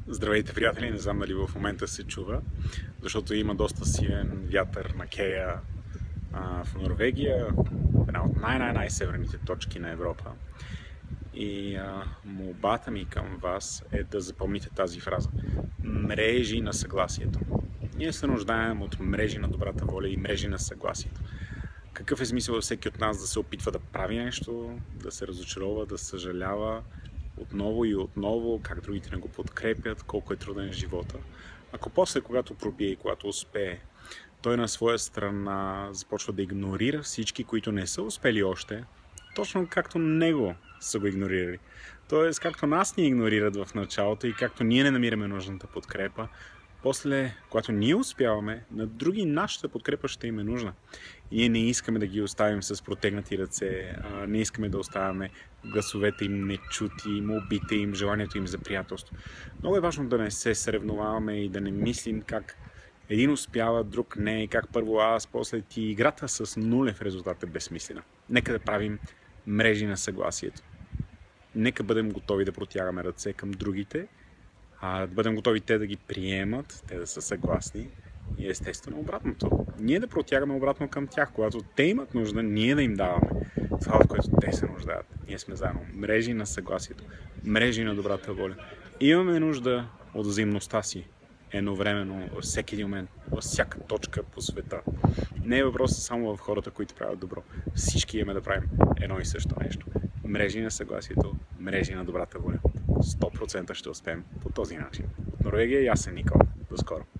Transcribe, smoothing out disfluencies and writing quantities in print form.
Здравейте, приятели! Не знам дали в момента се чува, защото има доста силен вятър на Кея в Норвегия, една от най-северните точки на Европа. И молбата ми към вас е да запомните тази фраза. Мрежи на съгласието. Ние се нуждаем от мрежи на добрата воля и мрежи на съгласието. Какъв е смисъл всеки от нас да се опитва да прави нещо, да се разочарова, да съжалява отново и отново, как другите не го подкрепят, колко е труден живота. Ако после, когато пробие и когато успее, той на своя страна започва да игнорира всички, които не са успели още, точно както него са го игнорирали. Тоест, както нас ни игнорират в началото и както ние не намираме нужната подкрепа, после, когато ние успяваме, на други нашата подкрепа ще им е нужна. И ние не искаме да ги оставим с протегнати ръце, не искаме да оставяме гласовете им нечути, молбите им, желанието им за приятелство. Много е важно да не се съревноваваме и да не мислим как един успява, друг не, и как първо аз, после ти. Играта с нулев резултат е безсмислена. Нека да правим мрежи на съгласието. Нека бъдем готови да протягаме ръце към другите, да бъдем готови те да ги приемат, те да са съгласни и естествено обратното. Ние да протягаме обратно към тях, когато те имат нужда, ние да им даваме това, от което те се нуждаят. Ние сме заедно. Мрежи на съгласието, мрежи на добрата воля. Имаме нужда от взаимността си едновременно, във всеки един момент, във всяка точка по света. Не е въпросът само в хората, които правят добро. Всички имаме да правим едно и също нещо. Мрежи на съгласието, мрежи на добрата воля. 100% ще успеем по този начин. От Норвегия, Ясен Никола. До скоро!